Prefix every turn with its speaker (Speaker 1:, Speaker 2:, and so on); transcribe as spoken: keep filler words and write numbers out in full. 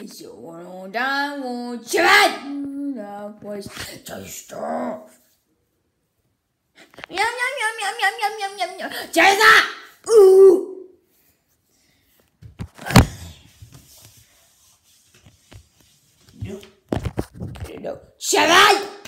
Speaker 1: So da wo chvat. That was tasty. Yum yum yum yum yum yum yum yum yum. Jason! Ooh! No. No. Shut up!